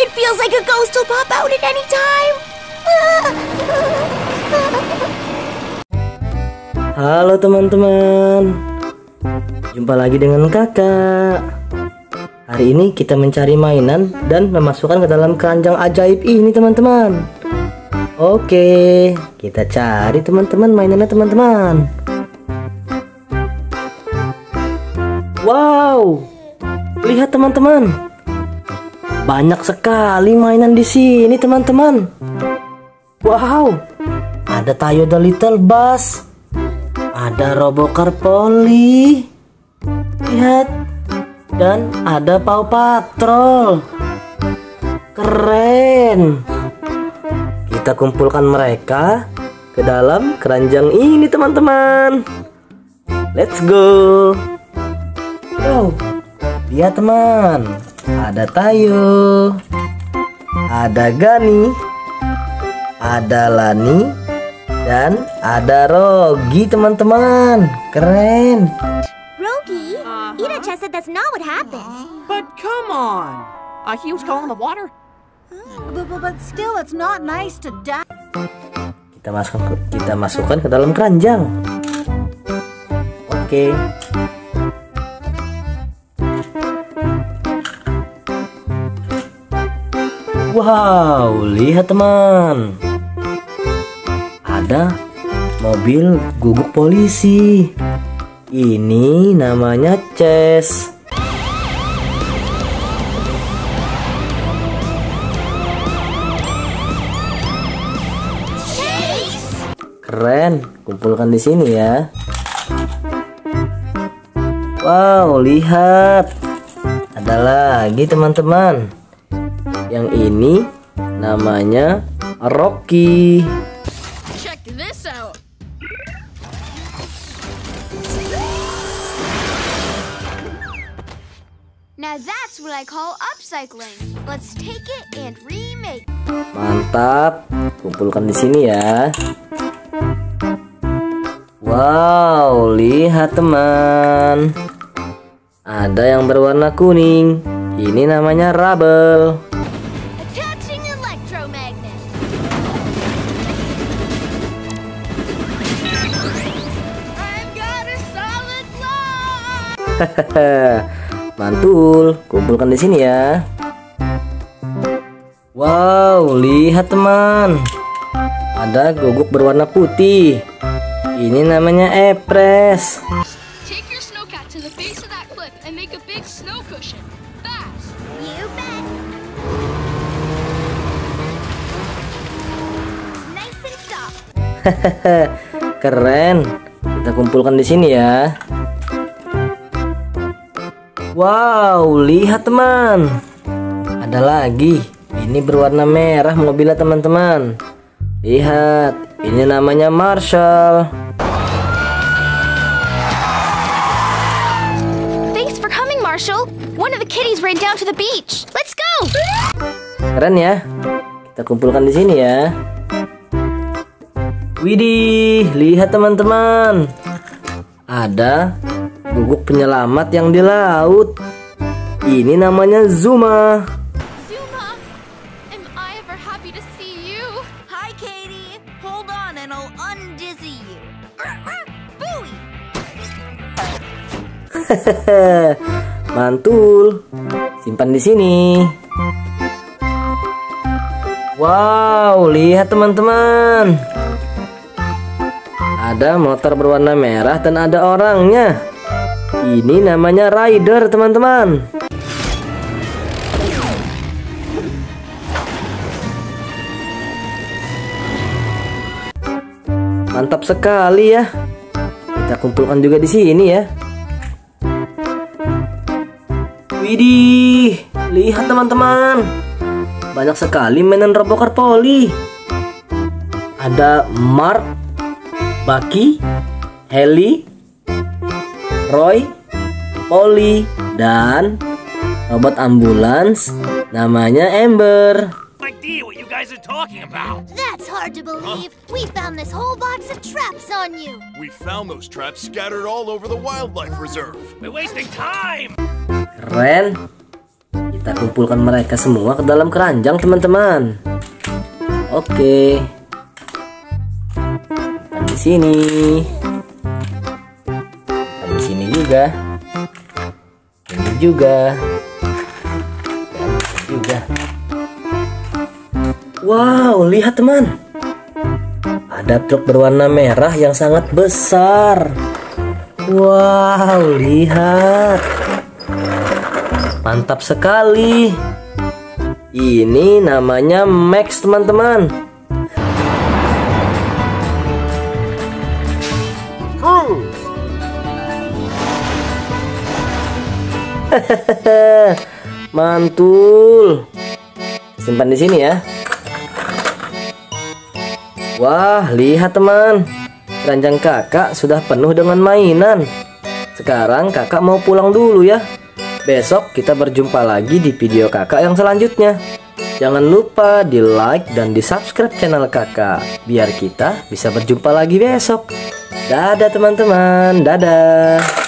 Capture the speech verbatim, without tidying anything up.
It feels like a ghost will pop out at any time. Halo teman-teman, jumpa lagi dengan kakak. Hari ini kita mencari mainan dan memasukkan ke dalam keranjang ajaib ini teman-teman. Oke, kita cari teman-teman mainannya teman-teman. Wow, lihat teman-teman, banyak sekali mainan di sini teman-teman. Wow, ada Tayo the Little Bus, ada Robocar Polly, lihat, dan ada Paw Patrol. Keren. Kita kumpulkan mereka ke dalam keranjang ini teman-teman. Let's go. Wow, lihat teman, ada Tayo, ada Gani, ada Lani, dan ada Rogi teman-teman. Keren. Rogi, uh-huh. Ina just said that's not what happened. But come on, uh, he was calling the water. But, but, but still, it's not nice to die. Kita masukkan, kita masukkan ke dalam keranjang. Oke. Wow, lihat teman, ada mobil guguk polisi. Ini namanya Chase. Keren, kumpulkan di sini ya. Wow, lihat, ada lagi teman-teman. Yang ini namanya Rocky. Check this out. Now that's what I call upcycling. Let's take it and remake. Mantap, kumpulkan di sini ya. Wow, lihat teman, ada yang berwarna kuning. Ini namanya Rubble. Attaching electromagnet. I've got a solid line. Mantul, kumpulkan di sini ya. Wow, lihat teman, ada guguk berwarna putih. Ini namanya Epres. Take your snowcat to the base of that cliff and make a big snow cushion. Fast. You bet. Nice and soft. Keren. Kita kumpulkan di sini ya. Wow, lihat teman, ada lagi. Ini berwarna merah mobilnya teman-teman. Lihat, ini namanya Marshall. Thanks for coming, Marshall. One of the kitties ran down to the beach. Let's go. Keren ya. Kita kumpulkan di sini ya. Widih, lihat teman-teman, ada guguk penyelamat yang di laut. Ini namanya Zuma. Zuma, am I ever happy to see you? Hi, Katie. Hold on and I'll undizzy you. Booey. Mantul. Simpan di sini. Wow, lihat teman-teman, ada motor berwarna merah dan ada orangnya. Ini namanya Rider teman-teman. Mantap sekali ya. Kita kumpulkan juga di sini ya. Widih, lihat teman-teman, banyak sekali mainan Robocar Polly. Ada Mark, Bucky, Haley, Roy, Polly, dan robot ambulans namanya Amber. Idea what you guys are talking about. That's hard to believe. Huh? We found this whole box of traps on you. We found those traps scattered all over the wildlife reserve. We're wasting time. Keren. Kita kumpulkan mereka semua ke dalam keranjang, teman-teman. Oke. Dan di sini. Dan di sini juga. Ini juga. Dan ini juga. Wow, lihat teman. Ada truk berwarna merah yang sangat besar. Wow, lihat. Mantap sekali. Ini namanya Max, teman-teman. Mantul. Simpan di sini ya. Wah, lihat teman. Keranjang kakak sudah penuh dengan mainan. Sekarang kakak mau pulang dulu ya. Besok kita berjumpa lagi di video kakak yang selanjutnya. Jangan lupa di like dan di subscribe channel kakak, biar kita bisa berjumpa lagi besok. Dadah teman-teman, dadah.